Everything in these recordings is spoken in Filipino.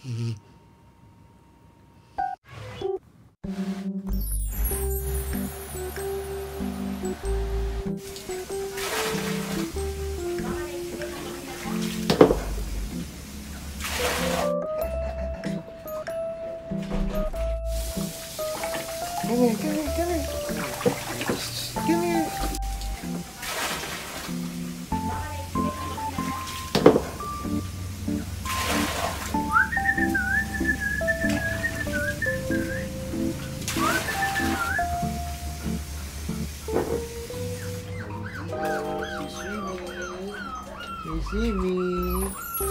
Come here, come here, come here. Come here. You see me?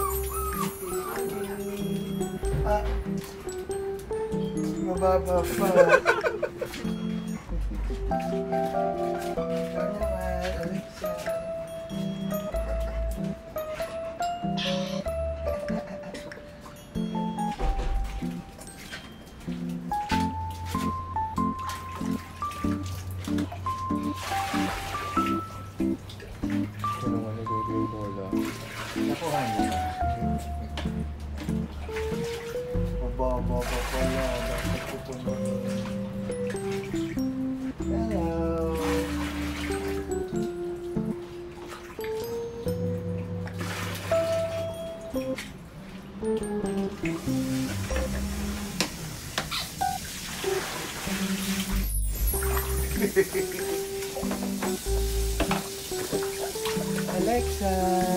Ah, mababa pa. Nakuha niya. Mababa pa pala. Bakit ko po naman? Hello. Alexa.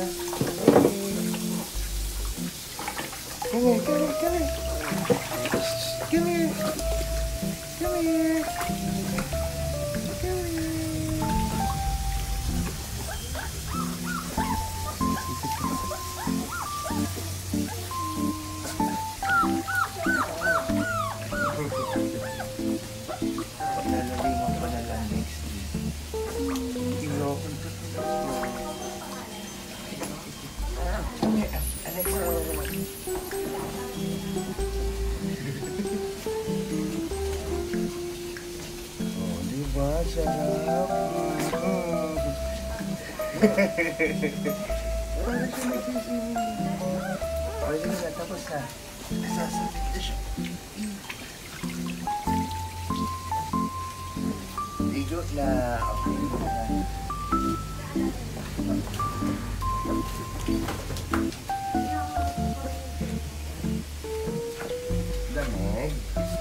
Come here, come here, come here. Come here. Come here. Come here. Lalalingan pa na lang next week. Inopen ko ito. Come here, Alexa. Oh, diba? Sarap. Parang siya nagsisingin. O, sige na, tapos na. Nasasabit na siya. Ligo na. Okay, ligo na. Lamig.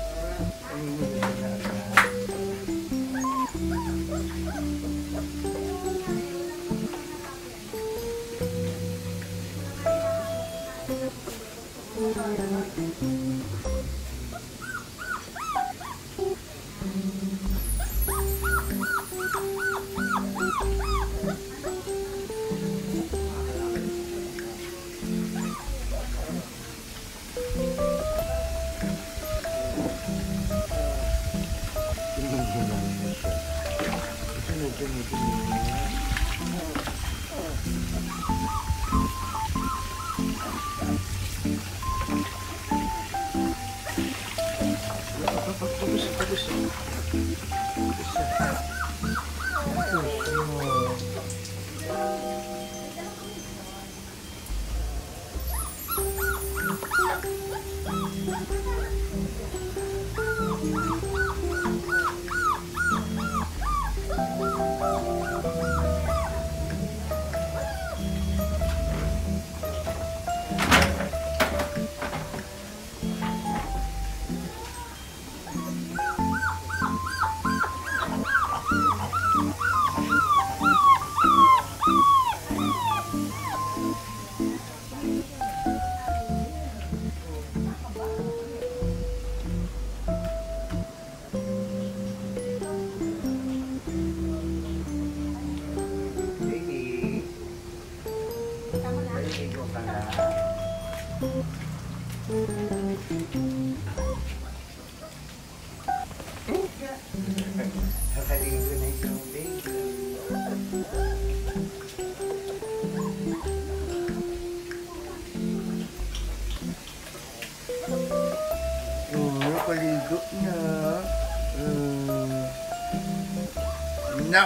Nakaligo na yung baby. Nakaligo na. No.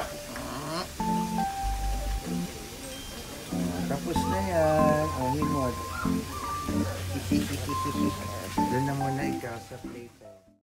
Tapos na yan. Only more. Doon na muna ikaw sa playtime.